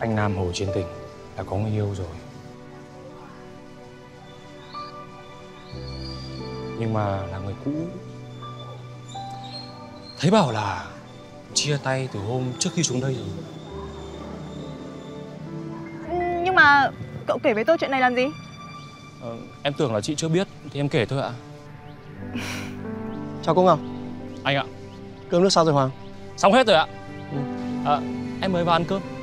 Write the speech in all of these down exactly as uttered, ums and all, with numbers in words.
anh Nam Hồ trên tỉnh đã có người yêu rồi. Nhưng mà là người cũ. Thấy bảo là chia tay từ hôm trước khi xuống đây rồi. Nhưng mà cậu kể với tôi chuyện này làm gì? Ờ, em tưởng là chị chưa biết thì em kể thôi ạ. Chào cô Ngọc. Anh ạ. Cơm nước sao rồi Hoàng? Xong hết rồi ạ. Ừ. À, em mới vào ăn cơm.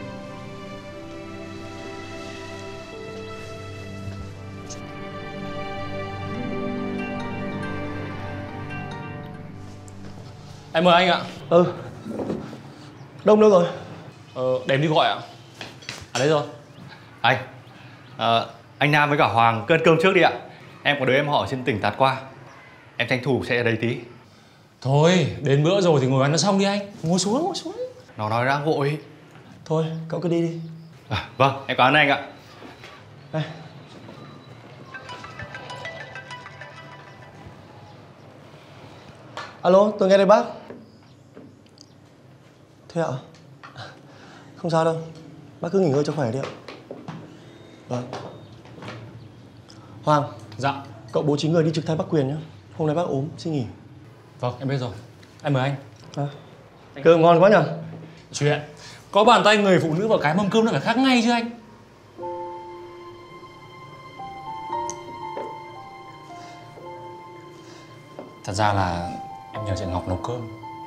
Em mời anh ạ. Ừ. Đông đâu rồi? Ờ, để em đi gọi ạ. À đấy rồi. Anh, à, anh Nam với cả Hoàng cứ ăn cơm trước đi ạ. Em có đứa em họ ở trên tỉnh tạt qua. Em tranh thủ sẽ ở đây tí. Thôi, đến bữa rồi thì ngồi ăn nó xong đi anh. Ngồi xuống, ngồi xuống. Nó nói đang vội. Thôi, cậu cứ đi đi. À, vâng, em cảm ơn anh ạ. Đây. Alo, tôi nghe đây bác. Thế ạ? Không sao đâu. Bác cứ nghỉ ngơi cho khỏe đi ạ. Vâng. Hoàng. Dạ. Cậu bố trí người đi trực thay bác Quyền nhé. Hôm nay bác ốm, xin nghỉ. Vâng, em biết rồi. Em mời anh. À. Cơm ngon quá nhỉ? Chuyện có bàn tay người phụ nữ vào cái mâm cơm nó phải khác ngay chứ anh. Thật ra là em nhờ chị Ngọc nấu cơm.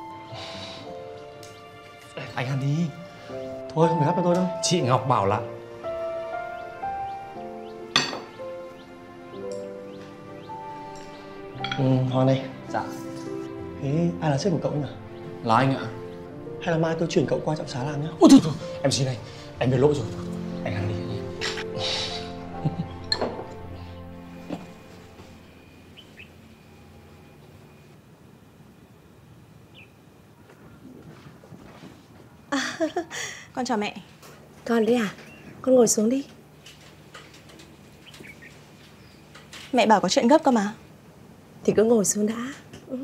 Anh ăn đi. Thôi, không phải gắp cho tôi đâu. Chị Ngọc bảo là Ừ, Hoàng này. dạ. Thế ai là sếp của cậu nhỉ? Là anh ạ. Hay là mai tôi chuyển cậu qua trạm xá làm nhé? Ôi thôi thôi, em xin anh. Em biết lỗi rồi. Anh ăn đi. À, con chào mẹ. Con đấy à? Con ngồi xuống đi. Mẹ bảo có chuyện gấp cơ mà. Thì cứ ngồi xuống đã. Ừ.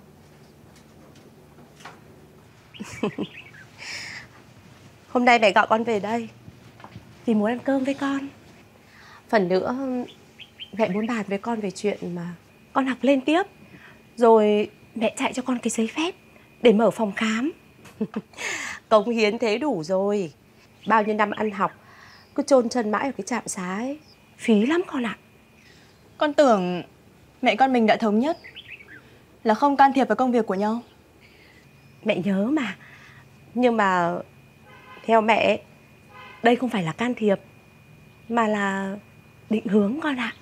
Hôm nay mẹ gọi con về đây vì muốn ăn cơm với con. Phần nữa mẹ muốn bàn với con về chuyện mà con học lên tiếp. Rồi mẹ chạy cho con cái giấy phép để mở phòng khám. Cống hiến thế đủ rồi. Bao nhiêu năm ăn học cứ chôn chân mãi ở cái trạm xá ấy, phí lắm con ạ. Con tưởng mẹ con mình đã thống nhất là không can thiệp vào công việc của nhau. Mẹ nhớ mà. Nhưng mà theo mẹ, đây không phải là can thiệp mà là định hướng con ạ.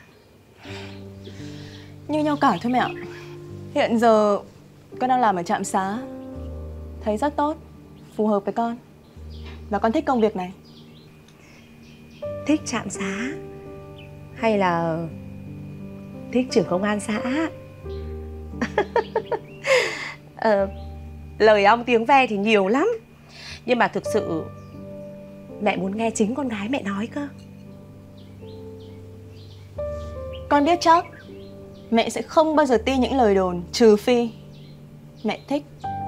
Như nhau cả thôi mẹ ạ. Hiện giờ con đang làm ở trạm xá, thấy rất tốt, phù hợp với con. Và con thích công việc này. Thích trạm xá hay là thích trưởng công an xã? ờ, Lời ong tiếng ve thì nhiều lắm. Nhưng mà thực sự mẹ muốn nghe chính con gái mẹ nói cơ. Con biết chắc mẹ sẽ không bao giờ tin những lời đồn, trừ phi mẹ thích.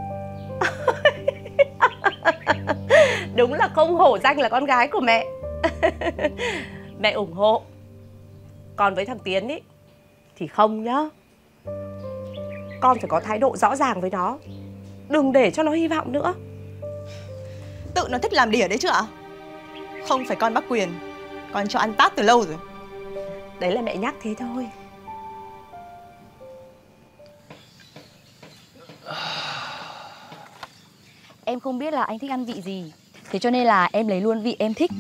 Đúng là không hổ danh là con gái của mẹ. Mẹ ủng hộ. Còn với thằng Tiến ý thì không nhá. Con phải có thái độ rõ ràng với nó. Đừng để cho nó hy vọng nữa. Tự nó thích làm đỉa đấy chứ ạ? Không phải con bác Quyền, con cho ăn tát từ lâu rồi. Đấy là mẹ nhắc thế thôi. Em không biết là anh thích ăn vị gì, thế cho nên là em lấy luôn vị em thích.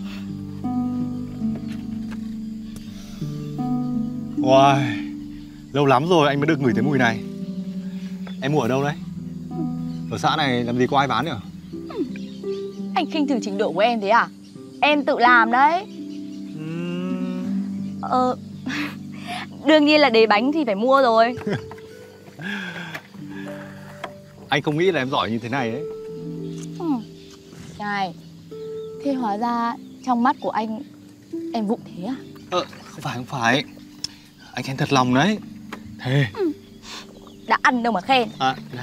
Wow, lâu lắm rồi anh mới được ngửi thấy mùi này. Em mua ở đâu đấy? Ở xã này làm gì có ai bán nhỉ? Anh khinh thường trình độ của em thế à? Em tự làm đấy. uhm... Ờ, đương nhiên là đế bánh thì phải mua rồi. Anh không nghĩ là em giỏi như thế này đấy. Ừ. Này, thế hóa ra trong mắt của anh em vụng thế à? Ờ, không phải, không phải. Anh khen thật lòng đấy. Thề. Ừ. Đã ăn đâu mà khen. À, này.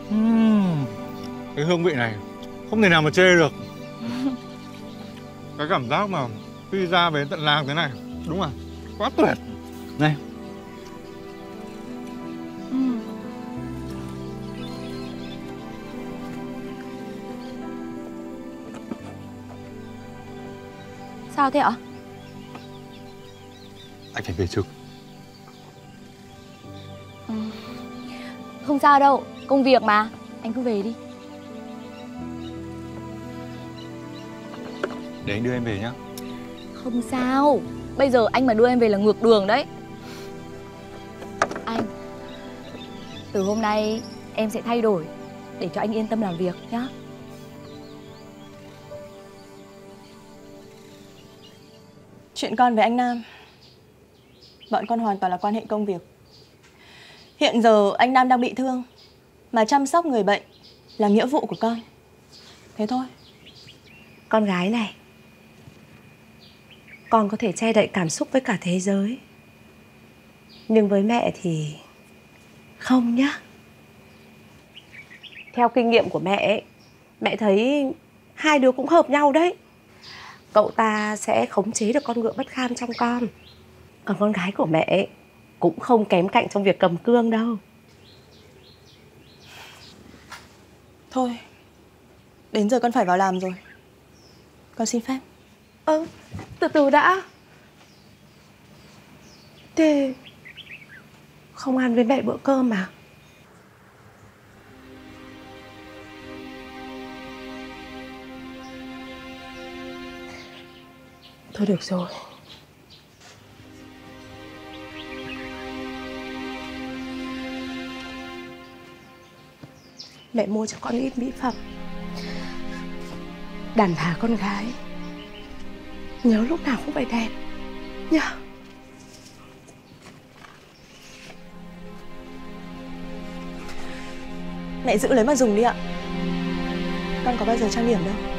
uhm, cái hương vị này không thể nào mà chê được. Cái cảm giác mà phi ra về tận làng thế này đúng là quá tuyệt. Này. Ừ. Sao thế ạ? Anh phải về trực. Ừ. Không sao đâu, công việc mà. Anh cứ về đi. Để anh đưa em về nhá. Không sao. Bây giờ anh mà đưa em về là ngược đường đấy. Anh, từ hôm nay em sẽ thay đổi để cho anh yên tâm làm việc nhá. Chuyện con với anh Nam, bọn con hoàn toàn là quan hệ công việc. Hiện giờ anh Nam đang bị thương, mà chăm sóc người bệnh là nghĩa vụ của con. Thế thôi. Con gái này, con có thể che đậy cảm xúc với cả thế giới, nhưng với mẹ thì không nhá. Theo kinh nghiệm của mẹ ấy, mẹ thấy hai đứa cũng hợp nhau đấy. Cậu ta sẽ khống chế được con ngựa bất kham trong con. Còn con gái của mẹ ấy, cũng không kém cạnh trong việc cầm cương đâu. Thôi, đến giờ con phải vào làm rồi. Con xin phép. Ơ, ừ, từ từ đã. Thế không ăn với mẹ bữa cơm à? Thôi được rồi. Mẹ mua cho con ít mỹ phẩm. Đàn bà con gái nhớ lúc nào cũng phải đẹp nhá. Mẹ giữ lấy mà dùng đi ạ. Con có bao giờ trang điểm đâu.